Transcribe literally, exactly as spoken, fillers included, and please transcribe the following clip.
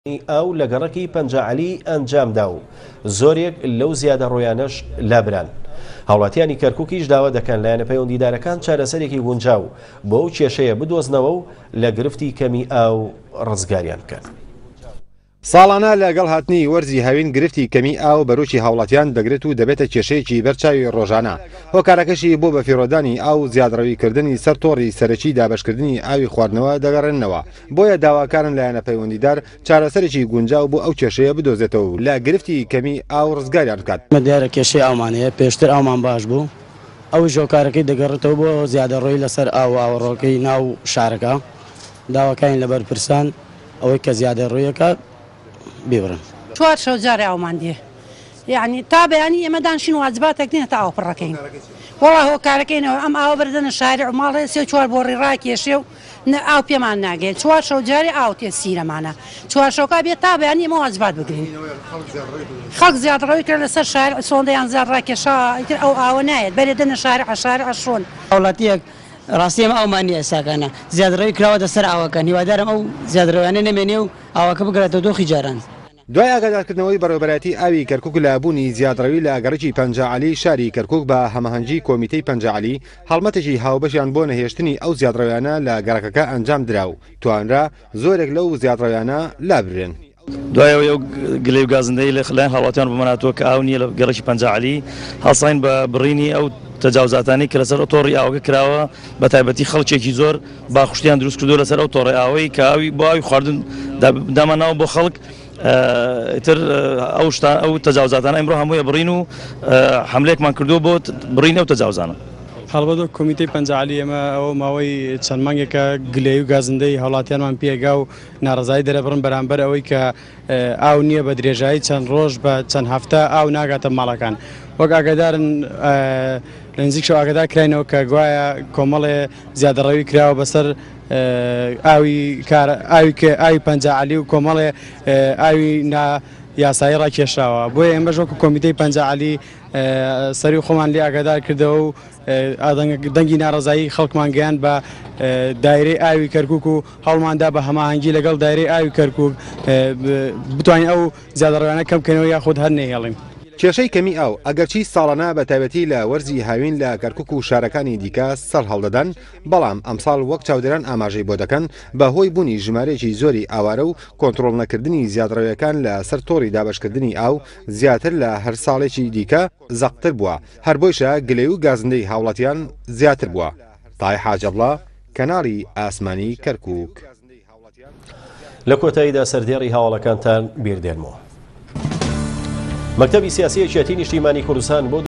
ئاو لە گەڕەکی پەنجەعەلی ئەنجامدا و زۆرێک لەو زیادە ڕۆیانەش لابران. هاوڵاتیانی کەرکووکیش داوا دەکەن لایەنە پەیوەندیدارەکان چارەسەرێکی گونجاو بۆ ئەو کێشەیە بدۆزنەوە و لە گرفتی کەمی ئاو ڕزگاریان بکەن. ساڵانە لەگەڵ هاتنی وەرزی هاوین گرفتی کەمی ئاو بەرۆکی هاوڵاتیان دەگرێت و دەبێتە کێشەیەکی بەرچاوی ڕۆژانە. هۆکارەکەشی بۆ بەفیڕۆدانی ئاو زیادڕەویکردنی سەر تۆڕی سەرەکی دابەشکردنی ئاوی خواردنەوە دەگەڕێنەوە. بۆیە داواکارن لایەنە پەیوەندیدار چارەسەرێکی گونجاو بۆ ئەو کێشەیە بدۆزێتەوە و لە گرفتی کەمی ئاو ڕزگاریان بکات. دیارە کێشەی ئاومانەیە پێشتر ئاومان باش بوو، ئەو ژۆکارەکەی دەگەڕێتەوە بۆ زیادەڕۆی لەسەر ئاو ئاوەڕۆکەی ناو شارەکە. داواکانی لەبەر پرسان ئەوەی کە زیادەڕۆیەکە بێورن. چوار شەو جارێ ئاومان دێ، یعنی تا بەیانی ئێمە دانشین واجباتێک نین تا ئاو پڕەکەین. وەڵا هۆکارەکەینەوە ئەم ئاوە بردنە شارع و ماڵێ سێ چوار بۆڕی ڕاکێشێ و ئاو پێمان ناگەێت. چوار شەو جارێ ئاو تێ سیرەمانە، چوار شەوکە بێت تا بەیانی ئێمە واجبات بگرین. خەڵک زیادڕەوی کرد لەسەر شارع، سۆندەیان زیاد ڕاکێشا، ئیتر ئەو ئاوە نایەت بەرێدنە شارع شارع ئەشۆن. هاوڵاتیەک ڕاستی ئەمە ئەومانیە ئێساکانە زیادڕەوی کراوەتە سەر ئاوەکان، هیوادارم ئەو زیادڕەویانە نەمێنێ و ئاوەکە بگرێتەوە دۆخی جاران. دوای ئاگادارکردنەوەی بەڕێوەبەرەتی ئاوی کەرکووک لە بوونی زیادڕەوی لە گەڕێکی پەنجەعەلی شاری کەرکووک بە هەمەهەنگی کۆمیتەی پەنجەعەلی هەڵمەتێکی هاوبەشیان بۆ نەهێشتنی ئەو زیادڕەویانە لە گەڕەکەکە ئەنجام درا و توانرا زۆرێک لەو زیادڕەویانە لابرێن. دوایەوە ئەو گلەی و گازندەی لە خلایەن هاوڵاتیان بماناتەوە کە ئاو نییە لە گەڕێکی پەنجەعەلی هەڵساین بە بڕینی ئەو تەجاوزاتانی کە لەسەر ئۆتۆڕی ئاوەکە کراوە، بە تایبەتی خەڵکێکی زۆر باخوشتیان دروست کردو لەسەر ئەو تۆڕی ئاوەی کە ئاوی بۆ ئاوی خواردن داماناوە بۆ خەڵک. تر ئەو ئەو تەجاوزاتانە ئەمڕۆ هەموویە بڕین و حملەیەکمان کردو بۆ بڕینە و تەجاوزانە. هەڵبەتە کۆمیتەی پەنجەعەلی ئێمە ئەوە ماوەی چەند مانگێکە گلەی و گازندەی هاوڵاتیانمان پێگا و ناڕزایی دەرەبڕن بەرامبەر ئەوەی کە ئاو نییە بە درێژایی چەند ڕۆژ بە چەند هەفتە ئاو ناگاتە ماڵەکان. وەک ئاگادارن لە نزیک شەو ئاگادار کراینەوە کە گوایە کۆمەڵێ زیادەڕەوی کراوە بەسەر ئاوی ئاوی پەنجەعەلی و کۆمەڵێ ئاوی یاسایی ڕاکێشاوە. بۆیە ئێمە ژۆکو کۆمیتەی پەنجەعەلی سەری خۆمان لێ ئاگادار کردەوە و دەنگی ناڕزایی خەڵکمان گەیاند بە دایرەی ئاوی کەرکووک و هەوڵماندا بە هەماهەنگی لەگەڵ دایرەی ئاوی کەرکووک بتوانین ئەو زیادەڕەویانە کەم بکەینەوە یاخود هەر نەهێڵین. کێشەی کەمی ئاو ئەگەرچی ساڵانە بە تایبەتی لە وەرزی هاوین لە کەرکووک و شارەکانی دیکە سەر هەڵدەدەن، بەڵام ئەمساڵ وەک چاودێران ئاماژەی بۆ دەکەن بەهۆی بوونی ژمارەیەکی زۆری ئاوارە و کۆنتڕۆڵ نەکردنی زیادڕەویەکان لە سەر تۆڕی دابەشکردنی ئاو زیاتر لە هەر ساڵێکی دیکە زەقتر بووە. هەر بۆیشە گلەی و گازندەی هاوڵاتیان زیاتر بووە. تای حاجەبڵا، کەناڵی ئاسمانی کەرکووک. لە کۆتاییدا سەردێڕی هەواڵەکانتان بیردێنمەوە. مەکتەبی سیاسی یەکێتی نیشتیمانی کوردستان بۆ